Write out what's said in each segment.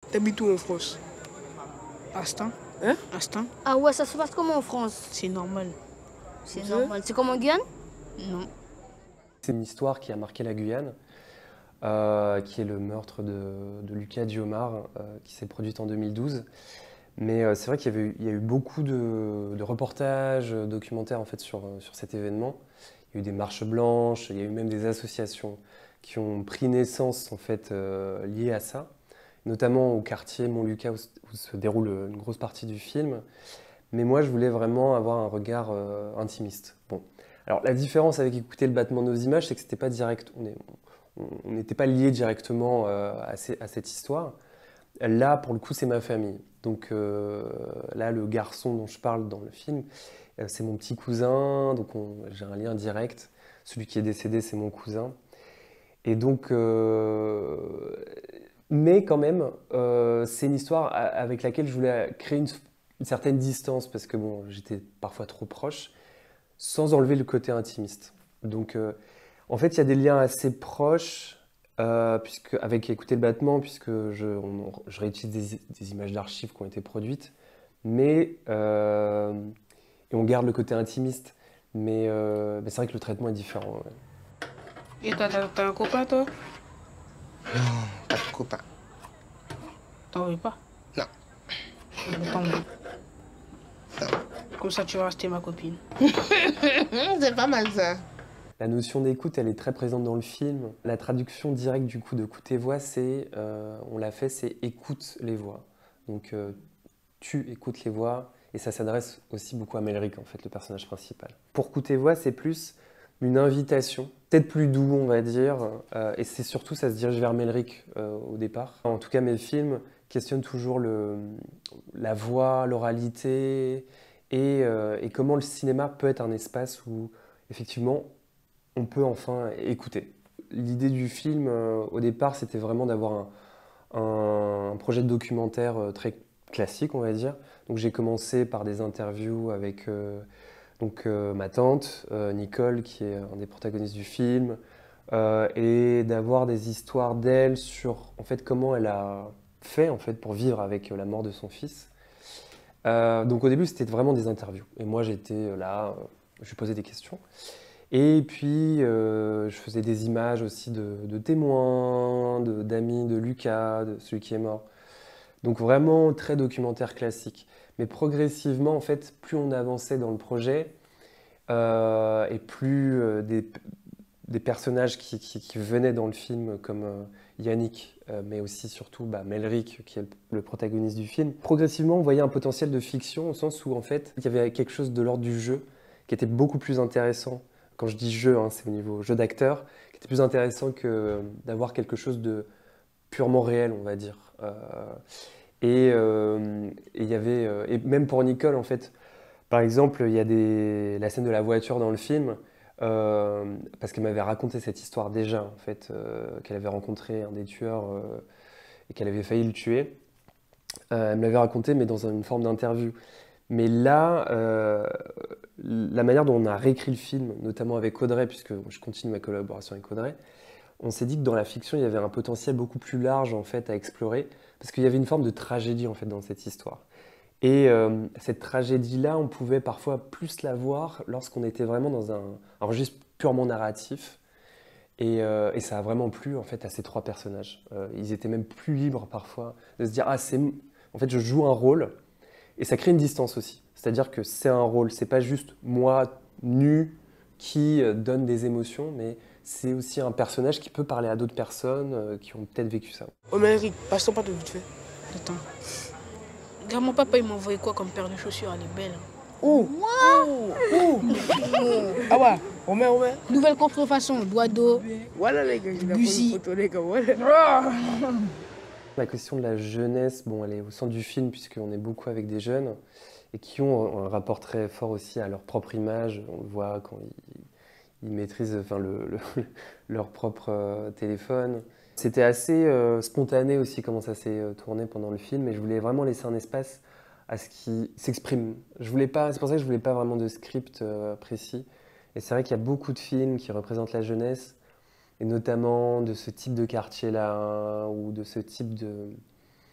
T'habites où en France? Astin. Hein? Astin. Ah ouais, ça se passe comment en France? C'est normal. C'est normal. C'est comme en Guyane? Non. C'est une histoire qui a marqué la Guyane, qui est le meurtre de Lucas Diomar, qui s'est produite en 2012. Mais c'est vrai qu'il y a eu beaucoup de reportages, documentaires en fait, sur cet événement. Il y a eu des marches blanches, il y a eu même des associations qui ont pris naissance en fait, liées à ça, notamment au quartier Montlucas où se déroule une grosse partie du film. Mais moi, je voulais vraiment avoir un regard intimiste. Bon. Alors, la différence avec écouter le battement de nos images, c'est que c'était pas direct. On n'était pas lié directement à cette histoire. Là, pour le coup, c'est ma famille. Donc là, le garçon dont je parle dans le film, c'est mon petit cousin. Donc j'ai un lien direct. Celui qui est décédé, c'est mon cousin. Et donc, mais quand même, c'est une histoire avec laquelle je voulais créer une certaine distance parce que bon, j'étais parfois trop proche, sans enlever le côté intimiste. Donc, en fait, il y a des liens assez proches, avec écouter le battement, puisque je réutilise des images d'archives qui ont été produites, mais et on garde le côté intimiste. Mais c'est vrai que le traitement est différent. Ouais. Et t'as un copain, toi? Non, pas de copain. T'en veux pas? Non. Tant mieux. Non. Comme ça, tu vas rester ma copine. C'est pas mal ça. La notion d'écoute, elle est très présente dans le film. La traduction directe du coup de écoute tes voix, on l'a fait, c'est écoute les voix. Donc tu écoutes les voix, et ça s'adresse aussi beaucoup à Melrick, en fait, le personnage principal. Pour écoute tes voix, c'est plus une invitation, peut-être plus doux, on va dire, et c'est surtout, ça se dirige vers Melrick au départ. En tout cas, mes films questionnent toujours la voix, l'oralité, et comment le cinéma peut être un espace où, effectivement, on peut enfin écouter. L'idée du film, au départ, c'était vraiment d'avoir un projet de documentaire très classique, on va dire. Donc j'ai commencé par des interviews avec ma tante, Nicole, qui est un des protagonistes du film, et d'avoir des histoires d'elle sur en fait, comment elle a fait en fait, pour vivre avec la mort de son fils. Donc au début, c'était vraiment des interviews. Et moi, j'étais là, je lui posais des questions. Et puis, je faisais des images aussi de témoins, d'amis de Lucas, de celui qui est mort. Donc vraiment très documentaire classique. Mais progressivement, en fait, plus on avançait dans le projet, et plus des personnages qui venaient dans le film, comme Yannick, mais aussi surtout Melrick, qui est le protagoniste du film, progressivement, on voyait un potentiel de fiction, au sens où, en fait, il y avait quelque chose de l'ordre du jeu qui était beaucoup plus intéressant. Quand je dis jeu, hein, c'est au niveau jeu d'acteur, qui était plus intéressant que d'avoir quelque chose de purement réel, on va dire. Il y avait, et même pour Nicole, en fait, par exemple, il y a la scène de la voiture dans le film, parce qu'elle m'avait raconté cette histoire déjà, en fait, qu'elle avait rencontré un des tueurs et qu'elle avait failli le tuer. Elle me l'avait raconté, mais dans une forme d'interview. Mais là, la manière dont on a réécrit le film, notamment avec Audrey, puisque je continue ma collaboration avec Audrey, on s'est dit que dans la fiction, il y avait un potentiel beaucoup plus large en fait à explorer, parce qu'il y avait une forme de tragédie en fait dans cette histoire. Et cette tragédie-là, on pouvait parfois plus la voir lorsqu'on était vraiment dans un registre purement narratif. Et ça a vraiment plu en fait à ces trois personnages. Ils étaient même plus libres parfois de se dire en fait je joue un rôle, et ça crée une distance aussi. C'est-à-dire que c'est un rôle, c'est pas juste moi nu qui donne des émotions, mais c'est aussi un personnage qui peut parler à d'autres personnes qui ont peut-être vécu ça. Oh mais Eric, passe ton pas de vite fait. Attends. Regarde, mon papa, il m'a envoyé quoi comme paire de chaussures? Elle est belle. Ouh! Ouh! Ah ouais, Romain. Nouvelle contrefaçon, doigt d'eau. Voilà les gars, j'ai la Bussy. photo les gars, voilà. La question de la jeunesse, bon, elle est au centre du film puisqu'on est beaucoup avec des jeunes et qui ont un rapport très fort aussi à leur propre image. On le voit quand ils maîtrisent enfin, leur propre téléphone. C'était assez spontané aussi comment ça s'est tourné pendant le film, et je voulais vraiment laisser un espace à ce qui s'exprime. C'est pour ça que je voulais pas vraiment de script précis. Et c'est vrai qu'il y a beaucoup de films qui représentent la jeunesse, et notamment de ce type de quartier-là, ou de ce type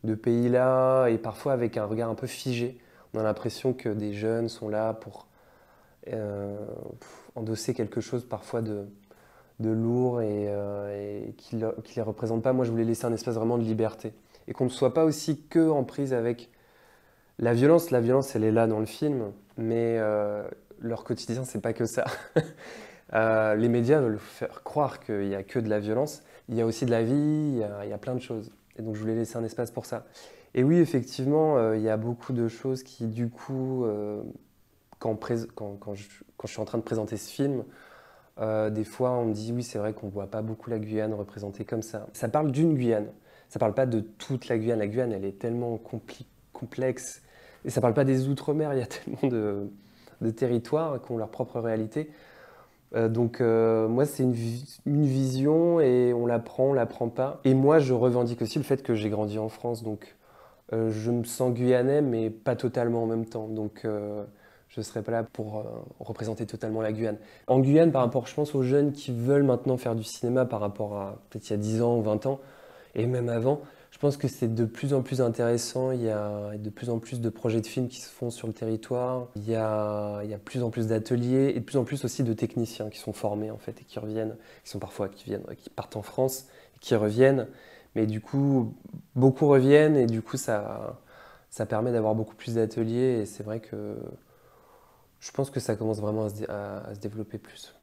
de pays-là, et parfois avec un regard un peu figé. On a l'impression que des jeunes sont là pour endosser quelque chose parfois de lourd et qui ne les représente pas. Moi, je voulais laisser un espace vraiment de liberté. Et qu'on ne soit pas aussi que en prise avec la violence. La violence, elle est là dans le film, mais leur quotidien, c'est pas que ça. Les médias veulent faire croire qu'il n'y a que de la violence. Il y a aussi de la vie, il y a plein de choses. Et donc, je voulais laisser un espace pour ça. Et oui, effectivement, il y a beaucoup de choses qui, du coup, quand je suis en train de présenter ce film, des fois, on me dit, oui, c'est vrai qu'on ne voit pas beaucoup la Guyane représentée comme ça. Ça parle d'une Guyane. Ça ne parle pas de toute la Guyane. La Guyane, elle est tellement complexe. Et ça ne parle pas des Outre-mer. Il y a tellement de territoires qui ont leur propre réalité. Moi, c'est une vision et on l'apprend pas. Et moi, je revendique aussi le fait que j'ai grandi en France. Donc, je me sens guyanais, mais pas totalement en même temps. Donc, je ne serai pas là pour représenter totalement la Guyane. En Guyane, par rapport, je pense, aux jeunes qui veulent maintenant faire du cinéma par rapport à peut-être il y a 10 ans ou 20 ans, et même avant, je pense que c'est de plus en plus intéressant. Il y a de plus en plus de projets de films qui se font sur le territoire. Il y a de plus en plus d'ateliers et de plus en plus aussi de techniciens qui sont formés en fait et qui reviennent, qui partent en France et qui reviennent. Mais du coup, beaucoup reviennent et du coup, ça permet d'avoir beaucoup plus d'ateliers et c'est vrai que je pense que ça commence vraiment à se développer plus.